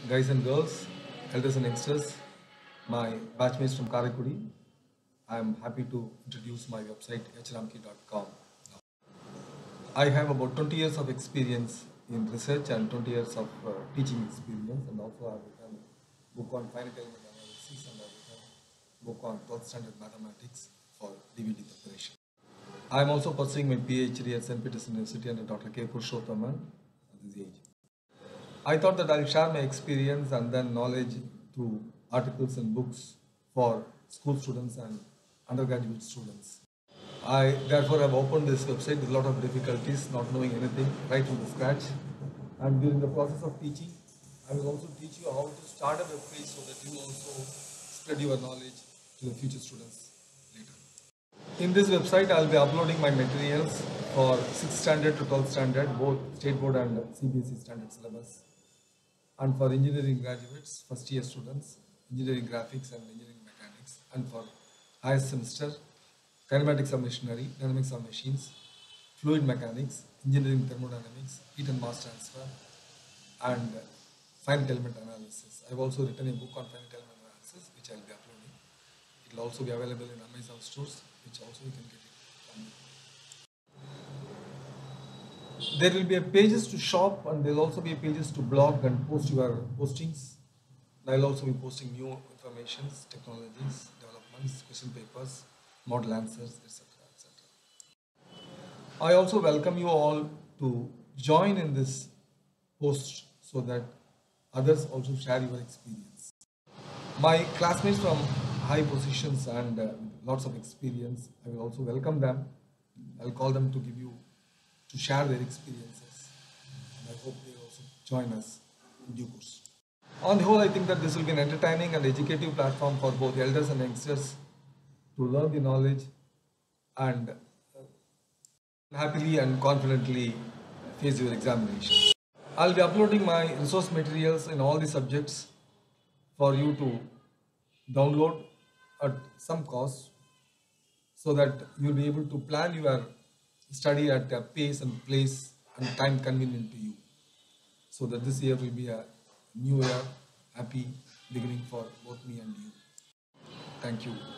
guys and girls, elders and youngsters, my batchmates from Karakudi. I am happy to introduce my website hramki.com. I have about 20 years of experience in research and 20 years of teaching experience, and also I have written book on finite element analysis and I have written book on 12th standard mathematics for DVD preparation. I am also pursuing my PhD at St. Peter's University under Dr. K. Purushothaman at this age. I thought that I'll share my experience and then knowledge through articles and books for school students and undergraduate students. I therefore have opened this website with a lot of difficulties, not knowing anything right from the scratch. And during the process of teaching, I will also teach you how to start a web page so that you also spread your knowledge to the future students later. In this website, I'll be uploading my materials for 6th standard to 12th standard, both state board and CBSE standard syllabus. And for engineering graduates, first year students, engineering graphics and engineering mechanics, and for highest semester, kinematics of machinery, dynamics of machines, fluid mechanics, engineering thermodynamics, heat and mass transfer, and finite element analysis. I've also written a book on finite element analysis, which I'll be uploading. It will also be available in Amazon stores, which also you can get it from me. There will be a pages to shop and there will also be a pages to blog and post your postings. I'll also be posting new informations, technologies, developments, question papers, model answers, etc. etc. I also welcome you all to join in this post so that others also share your experience. My classmates from high positions and lots of experience, I will also welcome them. I'll call them to share their experiences. And I hope they also join us in due course. On the whole, I think that this will be an entertaining and educative platform for both elders and youngsters to learn the knowledge and happily and confidently face your examinations. I'll be uploading my resource materials in all the subjects for you to download at some cost so that you'll be able to plan your study at a pace and place and time convenient to you. So that this year will be a new year, happy beginning for both me and you. Thank you.